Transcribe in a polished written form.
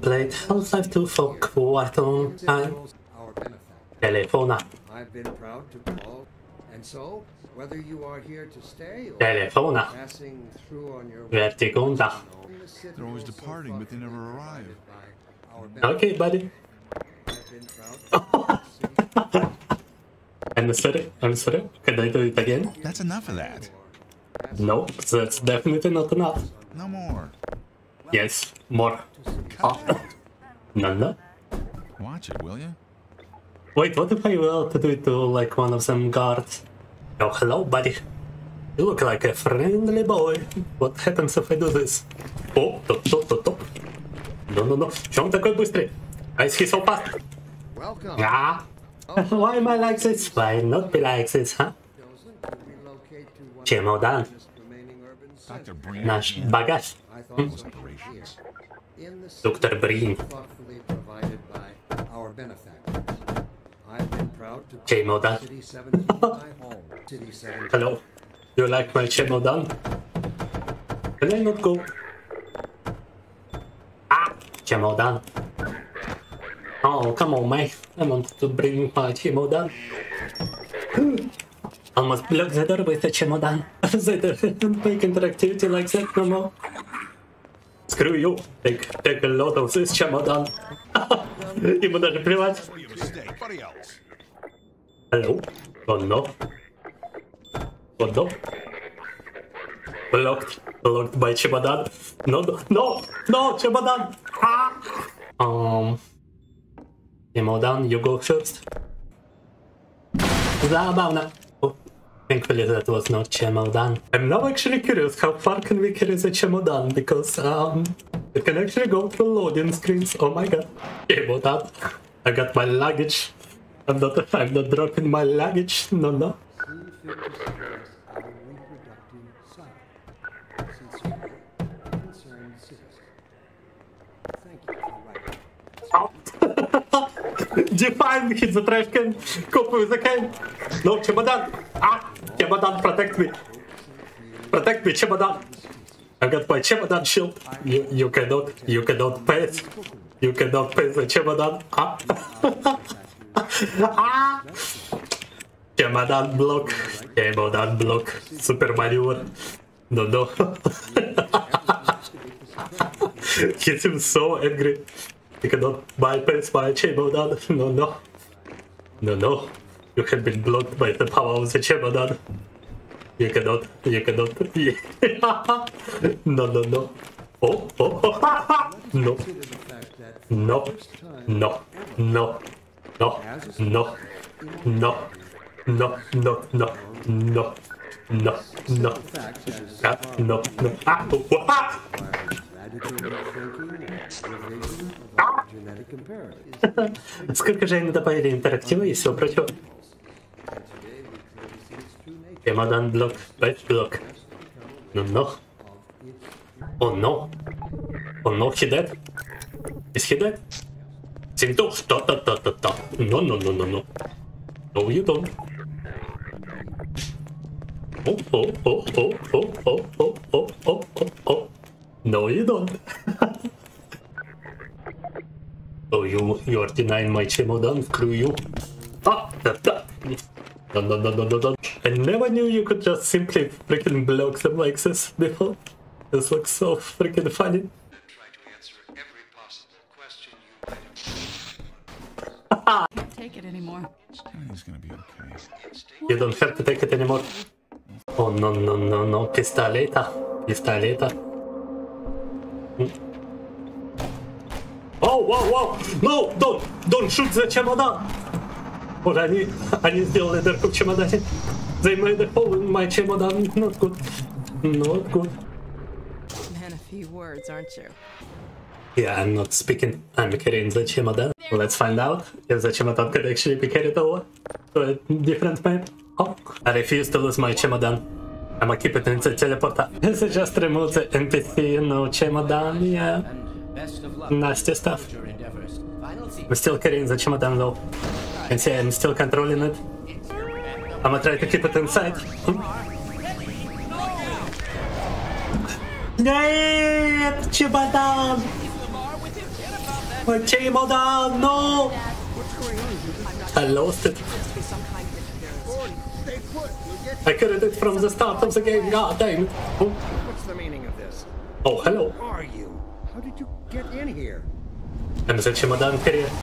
played Half-Life 2 for quite a long time. Telefona. I've been proud to call, and so whether you are here to stay or Telefona. passing through on your Vertigonda. They're always departing, but they never arrive. Okay, buddy. I'm sorry. Can I do it again? That's enough of that. No, that's definitely not enough. No more. Yes, more. Oh. No. Watch it, will you? Wait, what if I were to do it to like one of them guards? Oh, hello, buddy. You look like a friendly boy. What happens if I do this? Oh, top. No. Чем такой быстрый? Why is he so fast? Welcome. Yeah. Why am I like this? Why not be like this, huh? Чемодан. Наш багаж. Доктор Брин. Чемодан. Hello. You like my чемодан? Can I not go? Ah, чемодан. Oh, come on, mate. I want to bring my чемодан. Almost block the door with a чемодан. They don't make interactivity like that no more. Screw you. Take a lot of this чемодан. Ему даже плевать. Hello? Oh no. Oh no. Blocked by чемодан. No, чемодан. Чемодан, you go first. Забавно. Oh, thankfully that was not чемодан. I'm now actually curious how far can we carry the чемодан, because it can actually go through loading screens. Oh my god. Чемодан. I got my luggage. I'm not dropping my luggage. No. Define hit the trash can. Cope with the can. No, чемодан. Чемодан, protect me. Protect me, чемодан. I got my чемодан shield. You cannot pass. You cannot pass the чемодан. Чемодан block. Super maneuver. No. He seems so angry. You cannot bypass my чемодан. No. You have been blocked by the power of the чемодан. You cannot. No. Oh. No. Сколько же они добавили интерактива и все прочее. Чемодан блок, блок. No. Oh no, he dead? Is he dead? No. No, you don't. Oh. No, you don't. Oh, you are denying my чемодан, screw you. No. I never knew you could just simply freaking block them like this before. This looks so freaking funny. Try to answer every possible question you Can't take it anymore. Everything's gonna be okay. You don't have to take it anymore. Oh no. Pistoleta. Oh, wow. No, don't shoot the чемодан. Боже, они сделали дырку в чемодане. They made a hole in my чемодан. Not good. Man, a few words, aren't you? Yeah, I'm not speaking. I'm carrying the чемодан. Let's find out if the чемодан could actually be carried over to a different map. Oh, I refuse to lose my чемодан. I'm gonna keep it in the teleporter. So just remove the NPC, no чемодан, yeah. Nasty stuff. I'm still carrying the чемодан though. And see, I'm still controlling it. I'm gonna try to keep it inside. Нет, чемодан! My chemodan, no! What's going on? I lost it. Some kind of interference. Stay put. You'll get. I couldn't it from the start of the game, god damn it. Oh, What's the meaning of this? oh hello. Who are you? How did you get in here? I'm the chemodan carrier.